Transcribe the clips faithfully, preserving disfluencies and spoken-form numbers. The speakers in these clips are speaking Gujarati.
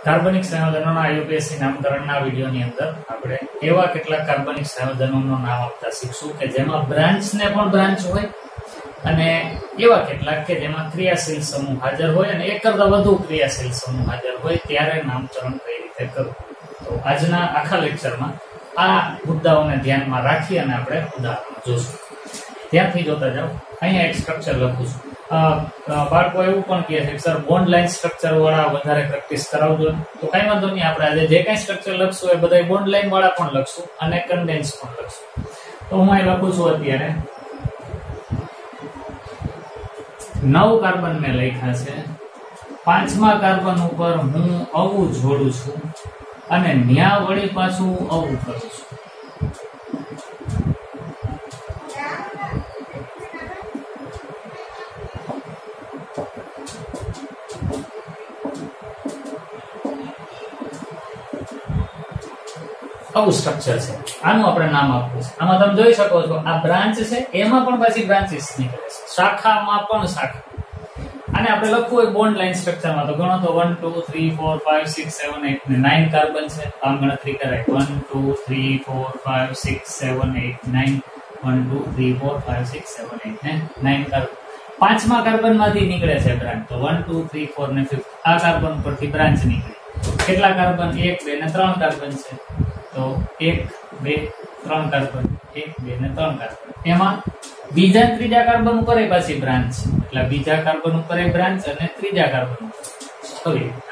કાર્બનિક સંયોજનોના આઈયુપીએસસી નામકરણના વિડીયોની અંદર આપણે એવા કેટલાક કાર્બનિક સંયોજનોનું નામ આપતા શીખશું કે જેમાં બ્રાન્ચને પણ બ્રાન્ચ હોય અને એવા કેટલાક કે જેમાં ક્રિયાશીલ સમૂહ હાજર હોય અને એક કરતાં વધુ ક્રિયાશીલ સમૂહ હાજર હોય ત્યારે નામકરણ કઈ રીતે કરવું. તો આજના આખા લેક્ચરમાં આ મુદ્દાઓને ધ્યાનમાં રાખી અને આપણે ઉદાહરણો જોશું. ત્યાંથી જોતા જાઓ. અહીંયા એક સ્ટ્રક્ચર લખું છું. બાળકો એવું પણ કહે છે કે સર બોન્ડ લાઇન સ્ટ્રક્ચર વાળા વધારે પ્રેક્ટિસ કરાવજો. તો કઈ વાંધો નહીં, આપણે આજે જે કઈ સ્ટ્રક્ચર લખશું એ બધા બોન્ડ લાઇન વાળા પણ લખશું અને કન્ડેન્સ પણ લખશું. તો હું અહીં લખું છું અત્યારે નવ કાર્બન મેં લખ્યા છે. પાંચમા કાર્બન ઉપર હું અવું જોડું છું અને ન્યા વળી પાછું અવું કરું છું. આવું સ્ટ્રક્ચર છે. આનું આપણે નામ આપવું છે. આમાં તમે જોઈ શકો છો આ બ્રાન્ચ છે, એમાં પણ પાછી બ્રાન્ચીસ નીકળે છે, શાખામાં પણ શાખા. આને આપણે લખવું હોય બોન્ડ લાઇન સ્ટ્રક્ચરમાં તો ગણો તો one two three four five six seven eight ને નાઇન કાર્બન છે. આમ ગણતરી કરાય one two three four five six seven eight nine one two three four five six seven eight ને નાઇન કાર્બન. પાંચમા કાર્બન માંથી નીકળે છે બ્રાન્ચ, તો વન ટુ થ્રી ફોર ને ફિફ્થ આ કાર્બન પરથી બ્રાન્ચ નીકળે. કેટલા કાર્બન? એક, બે ને ત્રણ કાર્બન છે. તો એક, બે, ત્રણ કાર્બન, એક, બે ને ત્રણ કાર્બન. એમાં બીજા ત્રીજા કાર્બન ઉપર એ પાછી બ્રાન્ચ, એટલે બીજા કાર્બન ઉપર એ બ્રાન્ચ અને ત્રીજા કાર્બન ઉપર.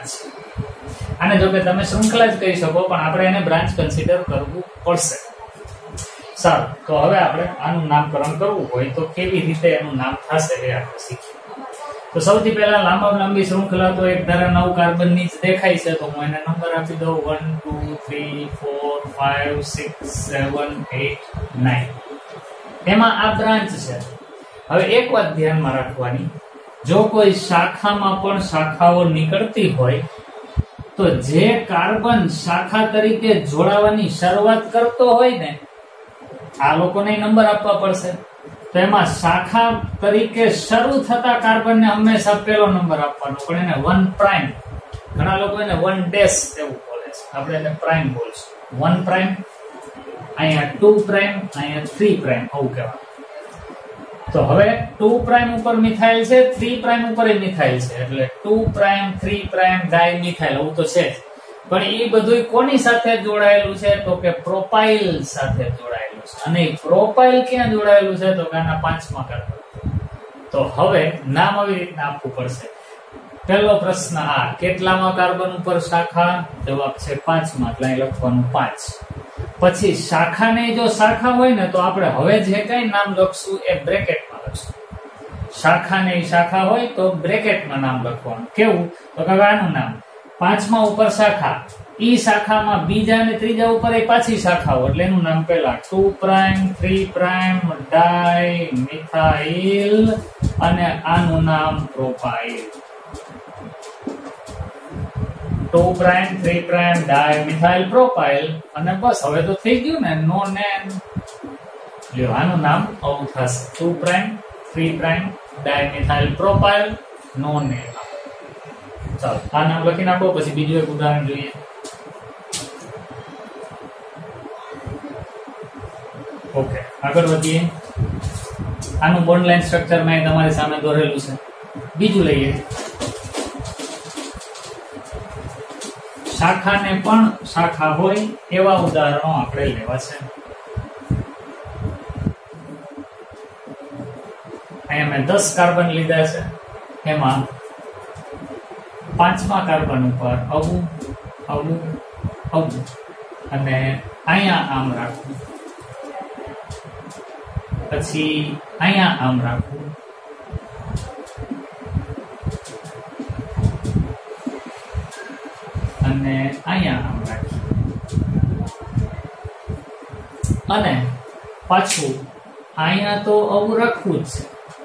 આને જો કે તમે શૃંખલા જ કહી શકો, પણ આપણે એને બ્રાન્ચ કન્સિડર કરવું પડશે. સારું, તો હવે આપણે આનું નામકરણ કરવું હોય તો કેવી રીતે એનું નામ થશે એ આપણે શીખીએ. તો સૌથી પહેલા લાંબા લાંબી શૃંખલા તો એક ધારા નવ કાર્બન ની જ દેખાય છે, તો હું એને નંબર આપી દઉં one two three four five six seven eight nine. એમાં આ બ્રાન્ચ છે. હવે એક વાત ધ્યાનમાં રાખવાની, જો કોઈ શાખામાં પણ શાખાઓ નીકળતી હોય તો જે કાર્બન શાખા તરીકે જોડાવાની શરૂઆત કરતો હોય ને આ લોકોને નંબર આપવા પડશે. તો એમાં શાખા તરીકે શરૂ થતા કાર્બન ને હંમેશા પહેલો નંબર આપવાનો, પણ એને વન પ્રાઇમ, ઘણા લોકો એને વન ડેશ એવું બોલે છે, આપણે એને પ્રાઇમ બોલશું. વન પ્રાઇમ, અહીંયા ટુ પ્રાઇમ, અહીંયા થ્રી પ્રાઇમ, આવું કહેવાનું. તો હવે ટુ પ્રાઇમ ઉપર મિથાઇલ છે, થ્રી પ્રાઇમ ઉપર મિથાઇલ છે, એટલે two prime three prime dimethyl આવું તો છે જ. પણ એ બધું કોની સાથે જોડાયેલું છે? તો કે પ્રોપાઇલ સાથે જોડાયેલું છે. અને પ્રોપાઇલ ક્યાં જોડાયેલું છે? તો કે આના પાંચમા કાર્બન. તો હવે નામ આવી રીતના આપવું પડશે. પહેલો પ્રશ્ન આ, કેટલામાં કાર્બન ઉપર શાખા? જવાબ છે પાંચમા, એટલે અહીં લખવાનું પાંચ. પછી શાખાને જો શાખા હોય ને તો આપણે હવે જે કઈ નામ લખશું એ બ્રેકેટમાં લખશું. શાખાને શાખા હોય તો બ્રેકેટમાં નામ લખવાનું. કેવું? તો કે આનું નામ પાંચમા ઉપર શાખા, ઈ શાખામાં બીજા અને ત્રીજા ઉપર એ પાછી શાખાઓ, એટલે એનું નામ પહેલા two prime three prime dimethyl અને આનું નામ propyl. Two prime three prime dimethyl propyl. અને બસ હવે તો થઈ ગયું ને, નો નેમ. લ્યો આનું નામ આવું થશે, two prime three prime dimethyl propyl, નો નેમ. ચાલો આ નામ લખી નાખો. પછી બીજું એક ઉદાહરણ જોઈએ. ઓકે, આગળ વધીએ. આનું બોન્ડ લાઇન સ્ટ્રક્ચર મેં તમારી સામે દોરેલું છે. બીજું લઈએ. શાખાને પણ શાખા હોય એવા ઉદાહરણો આપણે લેવા છે. અહીંયા મેં દસ કાર્બન લીધા છે. એમાં પાંચમા કાર્બન ઉપર આવું આવું આવું અને અહીંયા આમ રાખવું, પછી અહીંયા આમ રાખવું, અને અહીંયા આમ રાખવું, અને પાછું અહીંયા તો આવું રાખવું જ છે,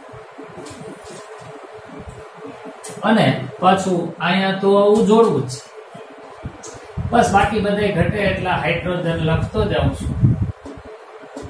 અને પાછું અહીંયા તો આવું જોડવું જ છે. બસ બાકી બધા ઘટે એટલા હાઇડ્રોજન લખતો જાઉં છું.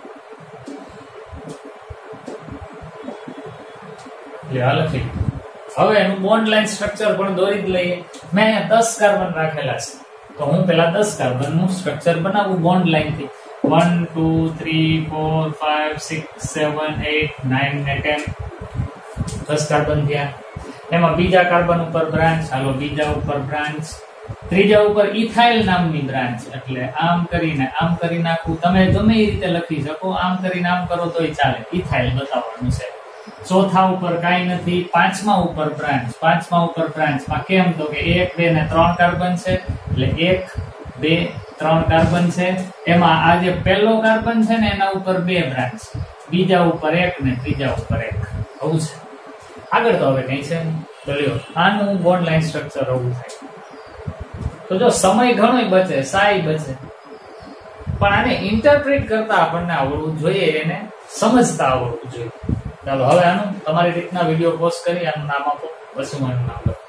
લખી હવે એનું બોન્ડ લાઈન સ્ટ્રક્ચર પણ દોરી જ લઈએ. મેં અહીંયા દસ કાર્બન રાખેલા છે, તો હું પેલા દસ કાર્બન નું સ્ટ્રક્ચર બનાવું બોન્ડ લાઈન થી. One two three four five six seven eight nine ને ટેન, દસ કાર્બન થયા. એમાં બીજા કાર્બન ઉપર બ્રાન્ચ, હાલો બીજા ઉપર બ્રાન્ચ, ત્રીજા ઉપર ઇથાઇલ નામની બ્રાન્ચ. એટલે આમ કરીને આમ કરી નાખું, તમે ગમે એ રીતે લખી શકો, આમ કરીને આમ કરો તોય ચાલે, ઇથાઇલ બતાવવાનું છે. ચોથા ઉપર કાંઈ નથી. પાંચમા ઉપર બ્રાન્ચ, પાંચમા ઉપર બ્રાન્ચમાં કેમ તો કે એક બે ને ત્રણ કાર્બન છે, એટલે એક બે ત્રણ કાર્બન છે. એમાં આ જે પહેલો કાર્બન છે ને એના ઉપર બે બ્રાન્ચ, બીજા ઉપર એક ને ત્રીજા ઉપર એક. આવું છે. આગળ તો હવે કઈ છે તો લ્યો, આનું બોન્ડ લાઈન સ્ટ્રક્ચર આવું થાય. તો જો સમય ઘણો બચે, સાઈ બચે, પણ આને ઇન્ટરપ્રિટ કરતા આપણને આવડવું જોઈએ, એને સમજતા આવડવું જોઈએ. ચાલો હવે આનું તમારી રીતના વિડીયો પોસ્ટ કરી આનું નામ આપો, પછી હું એનું નામ લખું.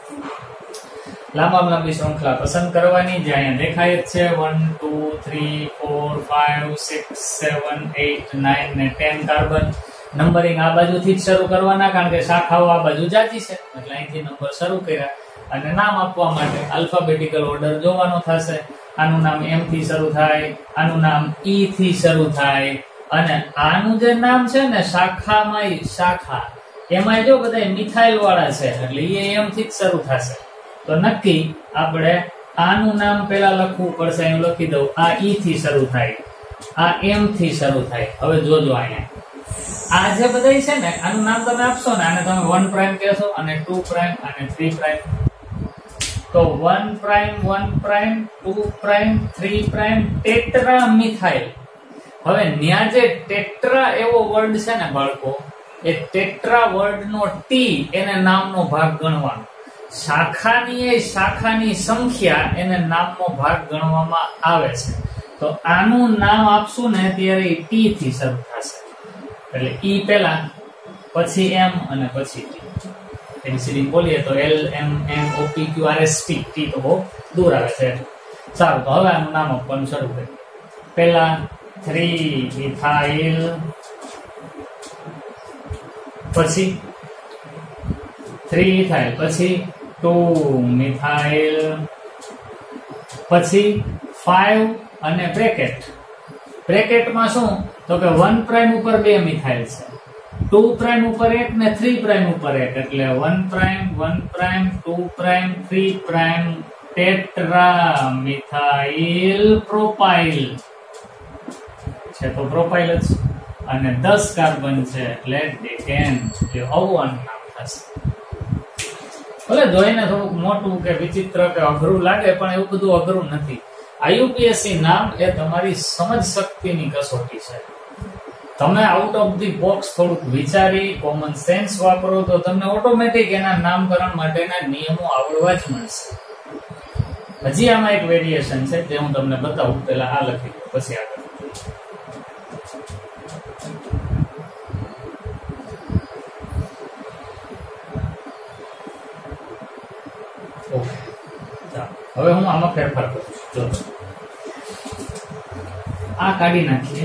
લાંબા લાંબી શૃંખલા પસંદ કરવાની, જે અહીંયા દેખાય જ છે. One two three four five six seven eight nine ને ટેન કાર્બન. નંબરિંગ આ બાજુથી જ શરૂ કરવાના, કારણ કે શાખાઓ આ બાજુ જાજી છે, એટલે અહીંથી નંબર શરૂ કર્યા. અને નામ આપવા માટે આલ્ફાબેટિકલ ઓર્ડર જોવાનો થશે. આનું નામ એમ થી શરૂ થાય, આનું નામ ઈ થી શરૂ થાય, અને આનું જે નામ છે ને શાખામાં શાખા એમાં જો બધા મિથાઇલ વાળા છે, એટલે એ એમ થી જ શરૂ થશે. તો નક્કી આપણે આનું નામ પેલા લખવું પડશે. અહીં લખી દઉં, આ ઈ થી શરૂ થાય, આ એમ થી શરૂ થાય. હવે જોજો અહીંયા આ જે બધા છે ને આનું નામ તમે આપશો ને, આને તમે વન પ્રાઇમ કહેશો, અને ટુ પ્રાઇમ અને થ્રી પ્રાઇમ. તો one prime one prime two prime three prime tetramethyl. હવે ન્યા જે ટેટ્રા એવો વર્ડ છે ને બાળકો, એ ટેટ્રા વર્ડ નો ટી એને નામનો ભાગ ગણવાનો. શાખાની એ શાખાની સંખ્યા એને નામનો ભાગ ગણવામાં આવે છે. તો આનું નામ આપશું ને ત્યારે ટી થી શરૂ થશે, એટલે ઈ પેલા, પછી એમ અને પછી ટી. એબીસીડી બોલીએ તો L M N O P Q R S T. T તો બહુ દૂર આવે છે. સારું, તો હવે આનું નામ આપવાનું શરૂ કરીએ. પેલા થ્રી મિથાઇલ, પછી થ્રી મિથાઇલ, પછી ટુ મિથાઇલ, પછી ફાઈવ અને બ્રેકેટ. બ્રેકેટમાં શું તો કે વન પ્રાઇમ ઉપર બે મિથાઇલ છે, ટુ પ્રાઇમ ઉપર એક ને થ્રી પ્રાઇમ ઉપર એક, એટલે one prime one prime two prime three prime tetramethyl propyl છે. તો પ્રોપાઇલ જ, અને દસ કાર્બન છે એટલે ડેકેન. જે આવું નામ થશે. ભલે જોઈને થોડુંક મોટું કે વિચિત્ર કે અઘરું લાગે, પણ એવું બધું અઘરું નથી. આઈયુપીએસસી નામ એ તમારી સમજ શક્તિની કસોટી છે. તમે આઉટ ઓફ ધી બોક્સ થોડુંક વિચારી, કોમન સેન્સ વાપરો, તો તમને ઓટોમેટિક એના નામકરણ માટેના નિયમો આવડવા જ મળશે. હજી આમાં એક વેરિએશન છે જે હું તમને બતાવું. પેલા આ લખી દઉં, પછી આગળ. હવે હું આમાં ફેરફાર કરું છું. જો આ કાઢી નાખીએ,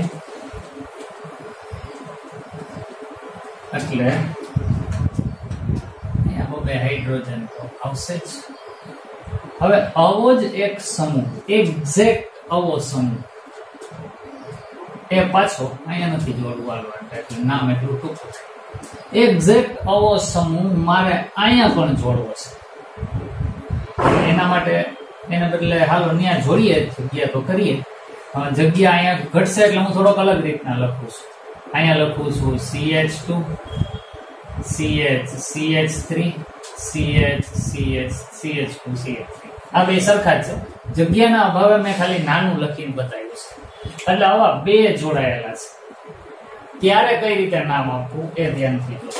એટલે બે હાઇડ્રોજન તો આવશે જ. હવે આવો જ એક સમૂહ, એક્ઝેક્ટ આવો સમૂહ, એ પાછો અહીંયા નથી જોડવું, એટલે નામ એટલું ટૂંકું છે. એક્ઝેક્ટ આવો સમૂહ મારે અહીંયા પણ જોડવો છે. એના માટે એના બદલે હાલો ત્યાં જોડીએ, જગ્યા તો કરીએ. જગ્યા અહીંયા ઘટશે એટલે હું થોડોક અલગ રીતના લખું છું. અહીંયા લખું છું C H two, C H, C H three, C H, C H, C H two, C H three. આ બે સરખા જ છે. જગ્યાના અભાવે મેં ખાલી નાનું લખીને બતાવ્યું છે. એટલે આવા બે જોડાયેલા છે. ત્યારે કઈ રીતે નામ આપવું એ ધ્યાનથી જોજો.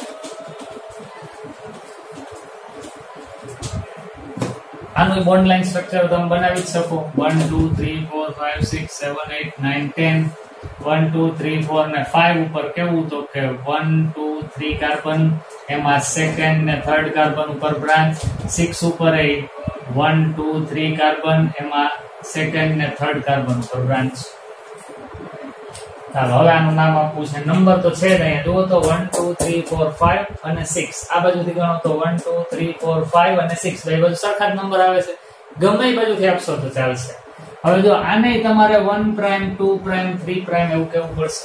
આનું બોન્ડ લાઈન સ્ટ્રક્ચર તમે બનાવી જ શકો. One two three four five six seven eight nine ten. One two three four ને ફાઈવ ઉપર કેવું તો કે વન ટુ થ્રી કાર્બન, એમાં સેકન્ડ ને થર્ડ કાર્બન ઉપર બ્રાન્ચ. સિક્સ ઉપર એ વન ટુ થ્રી કાર્બન, એમાં સેકન્ડ ને થર્ડ કાર્બન ઉપર બ્રાન્ચ. ચાલો હવે આનું નામ આપવું છે. નંબર તો છે જ અહીંયા જુઓ તો one two three four five અને સિક્સ. આ બાજુથી ગણો તો one two three four five અને સિક્સ. બે બાજુ સરખા જ નંબર આવે છે. ગમે એ બાજુથી આપશો તો ચાલશે. હવે જો આને તમારે one prime two prime three prime એવું કેવું પડશે.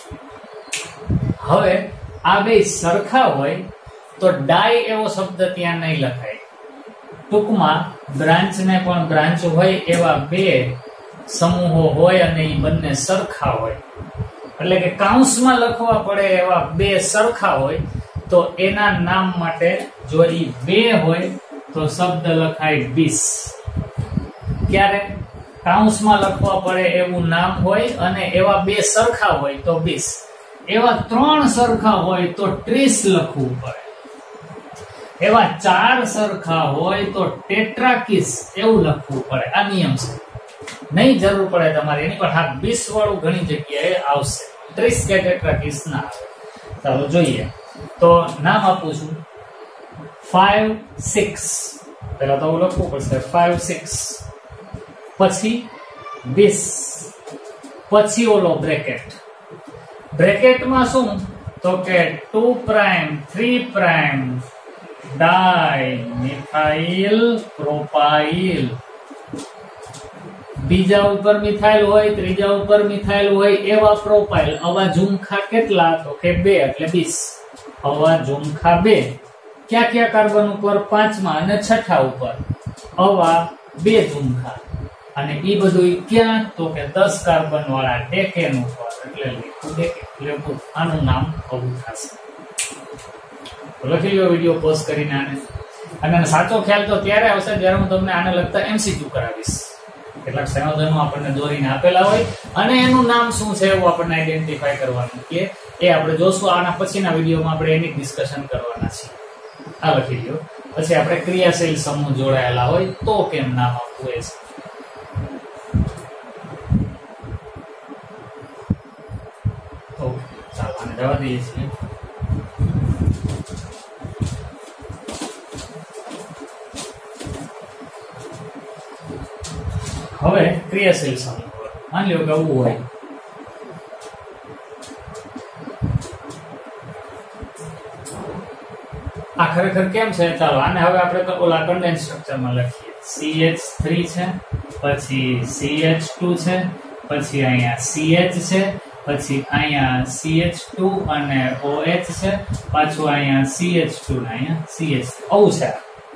હવે આ બે સરખા હોય તો ડાય એવો શબ્દ ત્યાં નહીં લખાય. ટૂંકમાં બ્રાન્ચ ને પણ બ્રાન્ચ હોય એવા બે સમૂહો હોય અને એ બંને સરખા હોય, એટલે કે કાઉન્સમાં લખવા પડે એવા બે સરખા હોય તો એના નામ માટે જો એ બે હોય તો શબ્દ લખાય બીસ. ક્યારે કાઉન્સમાં લખવા પડે એવું નામ હોય અને એવા બે સરખા હોય તો બીસ. એવા ત્રણ સરખા હોય તો ત્રીસ લખવું પડે. એવા ચાર સરખા હોય તો ટેટ્રાકીસ એવું લખવું પડે. આ નિયમ છે, નહીં જરૂર પડે તમારે એની, પણ હા બીસ વાળું ઘણી જગ્યાએ આવશે. ત્રીસ કે ટેટ્રાકીસ ના આવે. ચાલો જોઈએ. તો નામ આપું છું ફાઈવ સિક્સ. પેલા તો લખવું પડશે ફાઈવ સિક્સ, પછી બીસ, પછી ઓલો બ્રેકેટ. બ્રેકેટમાં શું તો કે two prime three prime dimethyl propyl. બીજા ઉપર મિથાઇલ હોય, ત્રીજા ઉપર મિથાઇલ હોય એવા પ્રોપાઇલ. આવા ઝુમખા કેટલા તો કે બે, એટલે બીસ. આવા ઝુમખા બે ક્યાં ક્યાં કાર્બન ઉપર? પાંચમા અને છઠ્ઠા ઉપર આવા બે ઝુમખા. અને એ બધું ક્યાં તો કે દસ કાર્બન વાળા ડેકેન ઉપર, એટલે લેવું. આનું નામ આવું થશે. લખી લો વિડીયો પોઝ કરીને આને. અને સાચો ખ્યાલ તો ત્યારે આવશે જ્યારે હું તમને આને લગતા એમસીક્યુ કરાવીશ. કેટલાક સંયોજનો આપણને દોરીને આપેલા હોય અને એનું નામ શું છે એવું આપણને આઈડેન્ટિફાઈ કરવાનું કે એ આપણે જોશું. આના પછીના વિડીયોમાં આપણે એની ડિસ્કશન કરવાના છીએ. આ લખી લો. પછી આપણે ક્રિયાશીલ સમૂહ જોડાયેલા હોય તો કેમ નામ આપવું એ છે. ઓકે, ચાલો આને જવા દઈએ છીએ. હવે ક્રિયાશીલ સમૂહ માની લો કે આવું હોય. આ ખરેખર કેમ છે? ચાલો આને હવે આપણે ઓલા કન્ડેન્સ સ્ટ્રક્ચરમાં લખીએ. સી એચ થ્રી છે, પછી સી એચ ટુ છે, પછી અહીંયા સી એચ છે, પછી અહીંયા સી એચ ટુ અને ઓ એચ છે, પાછું અહીંયા સી એચ ટુ ને અહીંયા સી એચ. આવું છે.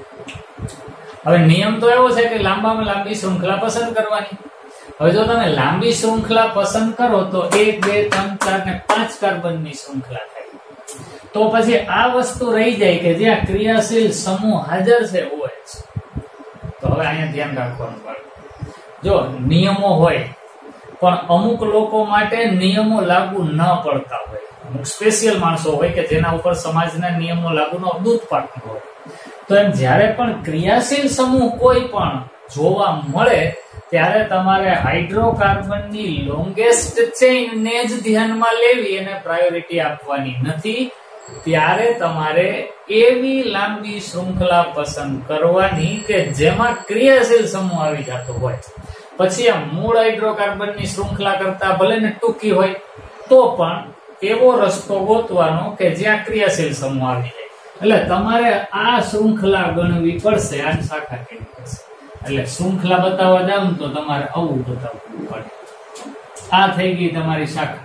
હવે નિયમ તો એવો છે કે લાંબામાં લાંબી શૃંખલા પસંદ કરવાની. હવે જો તમે લાંબી શૃંખલા પસંદ કરો તો એક બે ત્રણ ચાર ને પાંચ કાર્બનની શૃંખલા થાય. તો પછી આ વસ્તુ રહી જાય કે જ્યાં ક્રિયાશીલ સમૂહ હાજર છે OH. તો હવે અહીંયા ધ્યાન રાખવાનું પડે. જો નિયમો હોય પણ અમુક લોકો માટે નિયમો લાગુ ન પડતા હોય. અમુક સ્પેશિયલ માણસો હોય કે જેના ઉપર સમાજના નિયમો લાગુનો દૂધ પાકતું હોય. તો એમ જ્યારે પણ ક્રિયાશીલ સમૂહ કોઈ પણ જોવા મળે ત્યારે તમારે હાઇડ્રોકાર્બનની લોંગેસ્ટ ચેઇન ને જ ધ્યાનમાં લેવી અને પ્રાયોરિટી આપવાની નથી. ત્યારે તમારે એવી લાંબી શૃંખલા પસંદ કરવાની કે જેમાં ક્રિયાશીલ સમૂહ આવી જતો હોય. પછી આ મૂળ હાઇડ્રોકાર્બનની શૃંખલા કરતા ભલે ને ટૂંકી હોય તો પણ એવો રસ્તો ગોતવાનો કે જ્યાં ક્રિયાશીલ સમૂહ આવી જાય. એટલે તમારે આ શૃંખલા ગણવી પડશે. આ શાખા કેવી પડશે. એટલે શૃંખલા બતાવવા જાવ તો તમારે આવું બતાવવું પડે. આ થઈ ગઈ તમારી શાખા.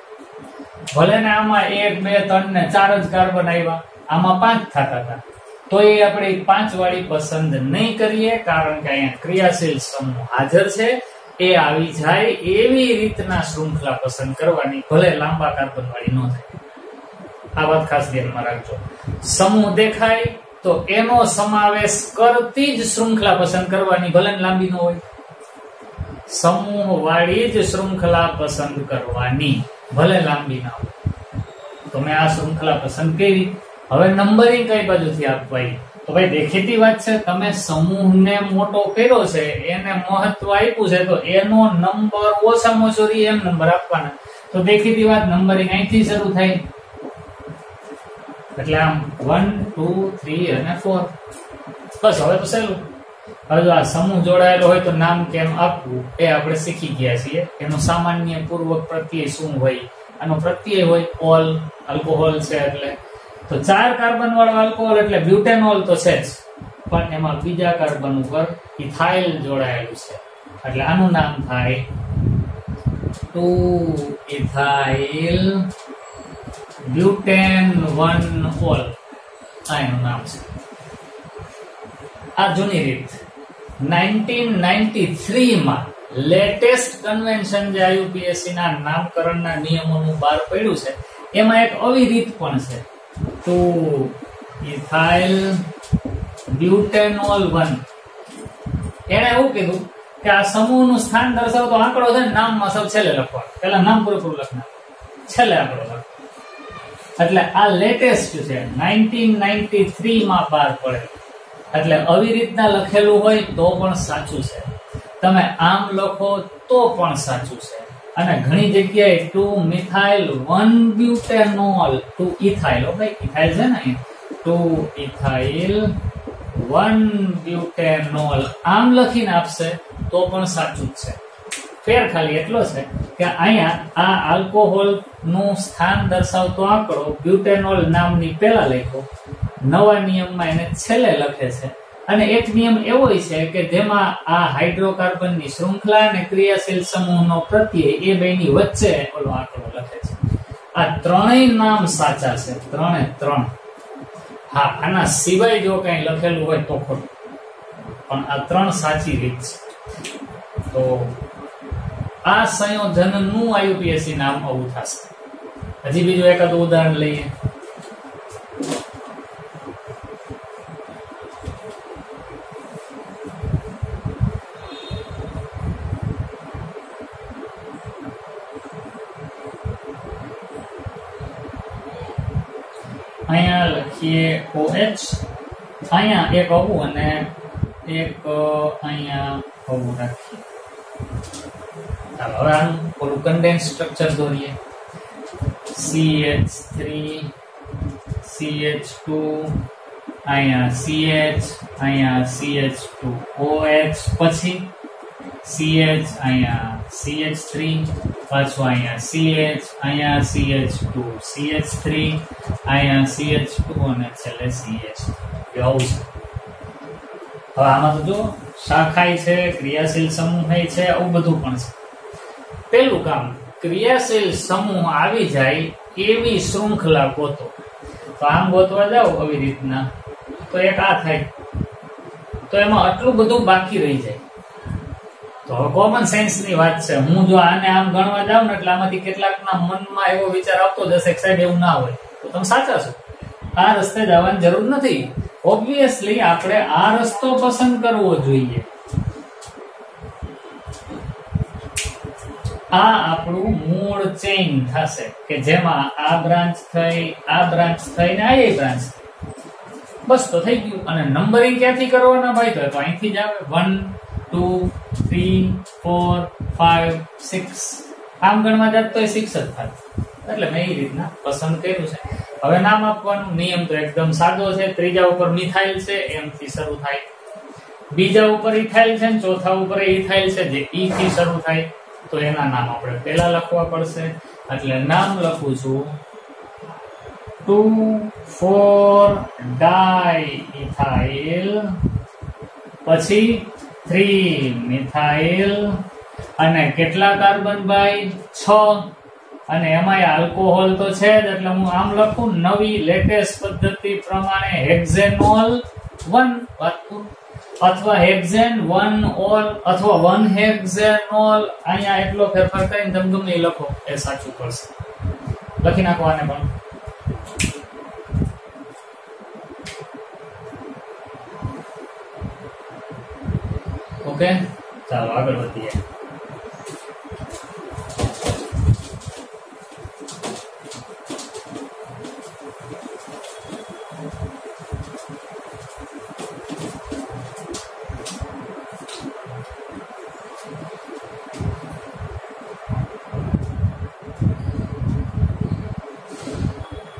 ભલે ને આમાં એક બે ત્રણ ને ચાર જ કાર્બન આવ્યા, આમાં પાંચ થતા હતા, તો એ આપણે પાંચ વાળી પસંદ નહીં કરીએ, કારણ કે અહીંયા ક્રિયાશીલ સમૂહ હાજર છે. એ આવી જાય એવી રીતના શૃંખલા પસંદ કરવાની, ભલે લાંબા કાર્બન વાળી ન થાય. આ વાત ખાસ ધ્યાનમાં રાખજો. સમૂહ દેખાય તો એનો સમાવેશ કરતી જ શૃંખલા પસંદ કરવાની, ભલે લાંબી ન હોય. સમૂહ વાળી જ શૃંખલા પસંદ કરવાની, ભલે લાંબી ના હોય. તો મેં આ શૃંખલા પસંદ કરી. હવે નંબરિંગ કઈ બાજુથી આપવાય? તો ભાઈ દેખીતી વાત છે, તમે સમૂહને મોટો કર્યો છે, એને મહત્વ આપ્યું છે, તો એનો નંબર ઓછામાં ઓછો એમ નંબર આપવાના. તો દેખીતી વાત નંબરિંગ અહીંથી શરૂ થાય. એટલે આમ વન ટુ થ્રી અને ફોર. બસ હવે તો સહેલું. હવે જો આ સમૂહ જોડાયેલો હોય તો નામ કેમ આપવું એ આપણે શીખી ગયા છીએ. એનું સામાન્ય પૂર્વક પ્રત્યય શું હોય, આનો પ્રત્યય હોય ઓલ, આલ્કોહોલ છે એટલે તો ચાર કાર્બન વાળો આલ્કોહોલ એટલે બ્યુટેનોલ તો છે જ, પણ એમાં બીજા કાર્બન ઉપર ઇથાઇલ જોડાયેલું છે એટલે આનું નામ થાય two ethyl butane one ol. આ એનું નામ છે. આ જૂની રીત. નાઇન્ટીન નાઇન્ટી થ્રી માં લેટેસ્ટ કન્વેન્શન જે આઈયુપીએસસી ના નામકરણના નિયમોનું બહાર પડ્યું છે એમાં એક આવી રીત પણ છે ટુ ઇથાઇલ બ્યુટેનોલ વન. એને એવું કીધું કે આ સમૂહનું સ્થાન દર્શાવતો આંકડો છે ને નામમાં સૌ છેલ્લે લખવાનો, પેલા નામ પૂરેપૂરું લખના, છેલ્લે આંકડો લખ. એટલે આ લેટેસ્ટ છે, નાઇન્ટીન નાઇન્ટી થ્રી માં બહાર પડે એટલે આવી રીતના લખેલું હોય તો પણ સાચું છે, તમે આમ લખો તો પણ સાચું છે. અને ઘણી જગ્યાએ two methyl one butanol two ethyl, ઓ ભાઈ ઇથાઇલ છે ને, ટુ ઇથાઇલ વન બ્યુટેનોલ આમ લખીને આપશે તો પણ સાચું જ છે. ફેર ખાલી એટલો છે કે અહીંયા આ આલ્કોહોલ નું સ્થાન દર્શાવતો આંકડો બ્યુટેનોલ નામની પેલા લખ્યો, નવા નિયમમાં એને છેલ્લે લખે છે. અને એક નિયમ એવો છે કે જેમાં આ હાઇડ્રોકાર્બનની શૃંખલા અને ક્રિયાશીલ સમૂહનો પ્રત્યય એ બેની વચ્ચે ઓલો આંકડો લખે છે. આ ત્રણેય નામ સાચા છે, ત્રણે ત્રણ. હા, આના સિવાય જો કઈ લખેલું હોય તો ખોટું, પણ આ ત્રણ સાચી રીત છે. તો આ સંયોજનનું આઈયુપીએસસી નામ આવું થશે. હજી બીજું એકાદ ઉદાહરણ લઈએ. અહીંયા લખીએ OH, અહીંયા એક આવું અને એક અહીંયા આવું રાખીએ. ચાલો હવે આનું થોડું કન્ડેન્સ સ્ટ્રક્ચર દોરીએ. C H three, C H two, અહીંયા સી એચ, અહીંયા C H two O H, પછી સી એચ, અહીંયા સી એચ થ્રી, પાછું અહીંયા સી એચ, અહીંયા C H two, C H three, અહીંયા સી એચ ટુ અને છેલ્લે સી એચ. આવું છે. હવે આમાં તો જો શાખાય છે, ક્રિયાશીલ સમૂહ છે, આવું બધું પણ છે. પેલું કામ, ક્રિયાશીલ સમૂહ આવી જાય એવી શૃંખલા ગોતો. તો આમ ગોતવા જાવ આવી રીતના તો એક આ થાય, તો એમાં આટલું બધું બાકી રહી જાય. તો હવે કોમન સેન્સ ની વાત છે. હું જો આને આમ ગણવા જાઉં ને એટલે આમાંથી કેટલાકના મનમાં એવો વિચાર આવતો જશે કે સાહેબ એવું ના હોય, તો તમે સાચા છો, આ રસ્તે જવાની જરૂર નથી. ઓબ્વિયસલી આપણે આ રસ્તો પસંદ કરવો જોઈએ. આ આપણું મૂળ ચેઇન થશે કે જેમાં આ બ્રાન્ચ થઈ, આ બ્રાન્ચ થઈ ને આ બ્રાન્ચ. બસ તો થઈ ગયું. અને નંબરિંગ ક્યાંથી કરવાના ભાઈ? તો અહીંથી જ આવે. One, two, three, four, five, six. આમ ગણવા જાત તો એ સિક્સ જ થાય. એટલે મેં એ રીતના પસંદ કર્યું છે. હવે નામ આપવાનું નિયમ તો એકદમ સાદો છે. ત્રીજા ઉપર મિથાઇલ છે, એમ થી શરૂ થાય. બીજા ઉપર ઇથાઇલ છે, ચોથા ઉપર ઇથાઇલ છે, જે ઈ થી શરૂ થાય. તો એના નામ આપણે પેલા લખવા પડશે. એટલે નામ લખું છું ટુ ફોર ડાઈ ઇથાઇલ, પછી થ્રી મિથાઇલ, અને કેટલા કાર્બન ભાઈ? છ. અને એમાં આલ્કોહોલ તો છે જ, એટલે હું આમ લખું નવી લેટેસ્ટ પદ્ધતિ પ્રમાણે હેક્ઝેનોલ વન, અથવા હેક્ઝેન વન ઓલ, અથવા વન હેક્ઝેનોલ. અહીંયા એટલો ફેરફાર કરીને તમે ગમે એ લખો, એ સાચું પડશે. લખી નાખો આને પણ. ઓકે, ચાલો આગળ વધીએ.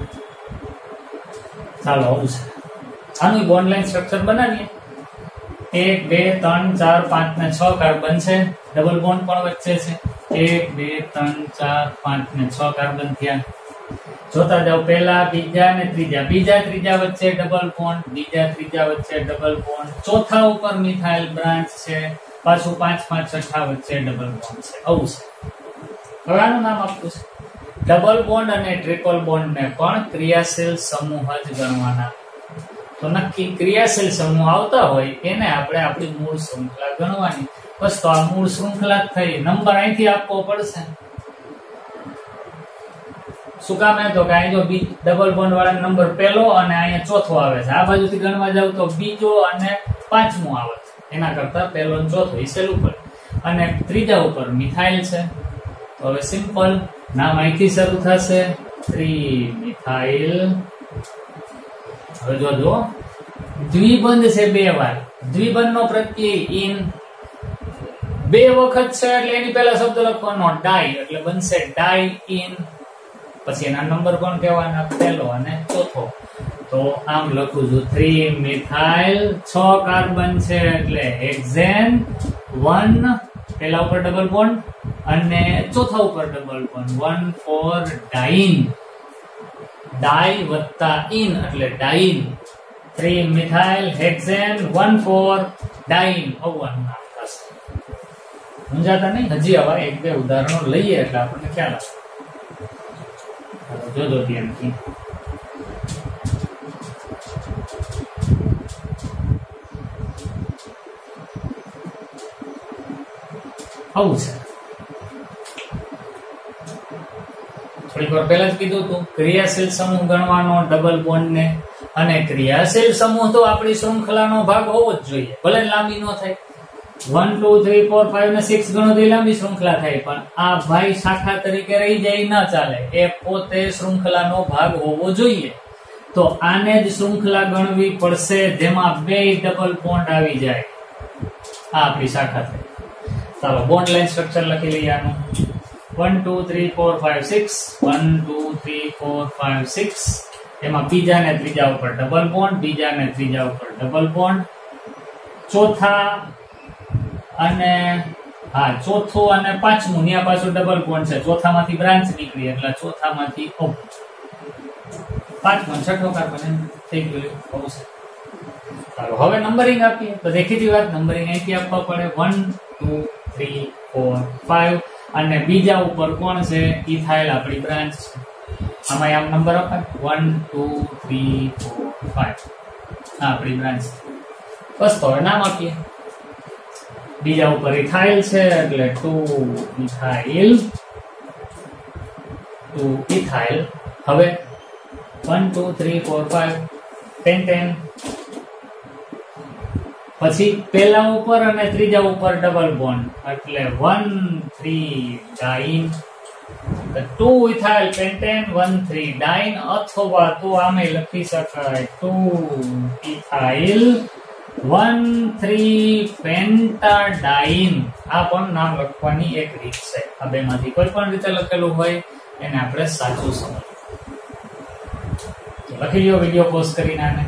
ચાલો આવું છે. આનું બોન્ડ લાઈન સ્ટ્રક્ચર બનાવીએ. એક બે ત્રણ ચાર પાંચ ને છ કાર્બન છે, ડબલ બોન્ડ પણ વચ્ચે છે. એક બે ત્રણ ચાર પાંચ ને છ કાર્બન થયા. જોતા જાઓ, પહેલા બીજા ને ત્રીજા, બીજા ત્રીજા વચ્ચે ડબલ બોન્ડ, બીજા ત્રીજા વચ્ચે ડબલ બોન્ડ, ચોથા ઉપર મિથાઇલ બ્રાન્ચ છે, પાછું પાંચ પાંચ છઠ્ઠા વચ્ચે ડબલ બોન્ડ છે. આવું છે. હવે આનું નામ આપવું છે. ડબલ બોન્ડ અને ટ્રિપલ બોન્ડ ને પણ ક્રિયાશીલ સમૂહ જ ગણવાના. તો નક્કી ક્રિયાશીલ સમૂહ આવતા હોય એને આપણે આપણી મૂળ શૃંખલા ગણવાની. બસ, તો આ મૂળ શૃંખલા થઈ. નંબર અહીંથી આપવો પડશે. શું કામ? એ તો કે અહીં જો બી ડબલ બોન્ડ વાળા નંબર પહેલો અને અહીંયા ચોથો આવે છે. આ બાજુથી ગણવા જાવ તો બીજો અને પાંચમો આવે છે. એના કરતા પહેલો અને ચોથો એ સહેલું પડે. અને ત્રીજા ઉપર મિથાઇલ છે. તો હવે સિમ્પલ નામ અહીંથી શરૂ થશે, ત્રી મિથાઇલ. હવે જોજો, દ્વિબંધ છે બે વાર. દ્વિબંધ નો પ્રત્યય ઇન બે વખત છે એટલે એની પહેલા શબ્દ લખવાનો ડાઈ, એટલે બનશે ડાઈ ઇન. પછી એના નંબર પણ કહેવાના, પહેલો અને ચોથો. તો આમ લખું છું, થ્રી મિથાઇલ, છ કાર્બન છે એટલે હેક્ઝેન, વન પહેલા ઉપર ડબલ બોન્ડ અને ચોથા ઉપર double bond, one four diene. Di વત્તા ઇન એટલે diene. Three methyl hexane, one four diene. આવવાનું નામ થશે. સમજાતા નહીં? હજી આવા એક બે ઉદાહરણો લઈએ એટલે આપણને ખ્યાલ આવે. જોજો ધ્યાનથી. આવું છે. થોડીક વાર પહેલા જ કીધું હતું, ક્રિયાશીલ સમૂહ ગણવાનો ડબલ બોન્ડ ને. અને ક્રિયાશીલ સમૂહ તો આપણી શૃંખલાનો ભાગ હોવો જ જોઈએ, ભલે લાંબી ન થાય. One two three four five ને સિક્સ ગણો તો લાંબી શૃંખલા થાય, પણ આ ભાઈ શાખા તરીકે રહી જાય ના ચાલે. એ પોતે શૃંખલાનો ભાગ હોવો જોઈએ. તો આને જ શૃંખલા ગણવી પડશે જેમાં બે ડબલ બોન્ડ આવી જાય. આ આપણી શાખા થઈ. ચાલો બોન્ડ લાઈન સ્ટ્રક્ચર લખી લઈએ આનું. One two three four five six, one two three four five six. એમાં બીજા ને ત્રીજા ઉપર ડબલ બોન્ડ, બીજા ને ત્રીજા ઉપર ડબલ બોન્ડ, ચોથા અને હા ચોથું અને પાંચમું ત્યાં પાછું ડબલ બોન્ડ છે. ચોથામાંથી બ્રાન્ચ નીકળી એટલે ચોથામાંથી ઓ પાંચમો છઠ્ઠો કાર્બન થઈ ગયું. ચાલો હવે નંબરિંગ આપીએ. તો દેખીતી વાત, નંબરિંગ અહીંથી આપવા પડે. One two three four five અને બીજા ઉપર કોણ છે? ઇથાઇલ આપણી બ્રાન્ચ છે. આમાં આમ નંબર અપાય, one two three four five. હા આપણી બ્રાન્ચ. બસ તો હવે નામ આપીએ. બીજા ઉપર ઇથાઇલ છે એટલે ટુ ઇથાઇલ, ટુ ઇથાઇલ. હવે one two three four five pentane. પછી પેલા ઉપર અને ત્રીજા ઉપર ડબલ બોન્ડ એટલે one three diene, two ethyl pentane, one three diene. અથવા તો આમે લખી શકાય two ethyl one three pentadiene. આ પણ નામ લખવાની એક રીત છે. આ બે માંથી કોઈ પણ રીતે લખેલું હોય એને આપણે સાચું સમજવું. લખી લો વિડીયો પોઝ કરીને આને.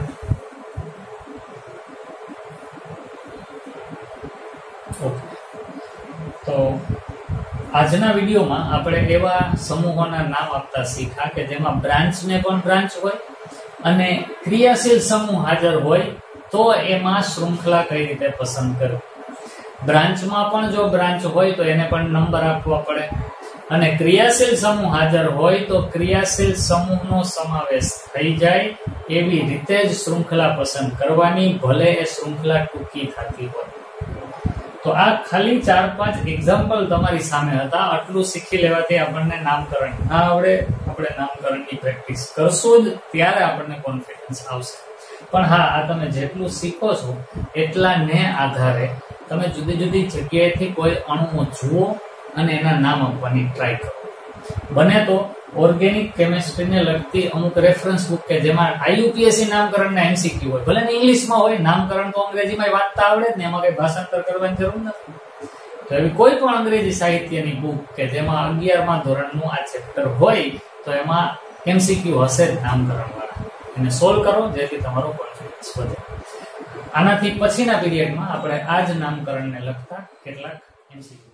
તો આજના વિડીયોમાં આપણે એવા સમૂહોના નામ આપતા શીખ્યા કે જેમાં બ્રાન્ચને પણ બ્રાન્ચ હોય અને ક્રિયાશીલ સમૂહ હાજર હોય તો એમાં શૃંખલા કઈ રીતે પસંદ કરવી. બ્રાન્ચમાં પણ જો બ્રાન્ચ હોય તો એને પણ નંબર આપવા પડે અને ક્રિયાશીલ સમૂહ હાજર હોય તો ક્રિયાશીલ સમૂહનો સમાવેશ થઈ જાય એવી રીતે જ શૃંખલા પસંદ કરવાની, ભલે એ શૃંખલા ટૂંકી થતી હોય. તો આ ખાલી ચાર પાંચ એક્ઝામ્પલ તમારી સામે હતા. આટલું શીખી લેવાથી આપણને નામકરણ ના આવડે. આપણે નામકરણની પ્રેક્ટિસ કરશું જ ત્યારે આપણને કોન્ફિડન્સ આવશે. પણ હા, આ તમે જેટલું શીખો છો એટલા ને આધારે તમે જુદી જુદી જગ્યાએથી કોઈ અણુઓ જુઓ અને એના નામ આપવાની ટ્રાય કરો. બને તો ઓર્ગેનિક કેમિસ્ટ્રીને લગતી અમુક રેફરન્સ બુક કે જેમાં આઈયુપીએસસી નામકરણના એમસીક્યુ હોય, ભલે ઇંગ્લિશમાં હોય, નામકરણ તો અંગ્રેજીમાં વાંચતા આવડે જ ને, એમાં કઈ ભાષાંતર કરવાની જરૂર નથી. તો એવી કોઈ પણ અંગ્રેજી સાહિત્યની બુક કે જેમાં અગિયારમા ધોરણનું આ ચેપ્ટર હોય તો એમાં એમસીક્યુ હશે જ નામકરણ વાળા. એને સોલ્વ કરો જેથી તમારો કોન્ફિડન્સ વધે. આનાથી પછીના પીરિયડમાં આપણે આ જ નામકરણને લગતા કેટલાક એમસીક્યુ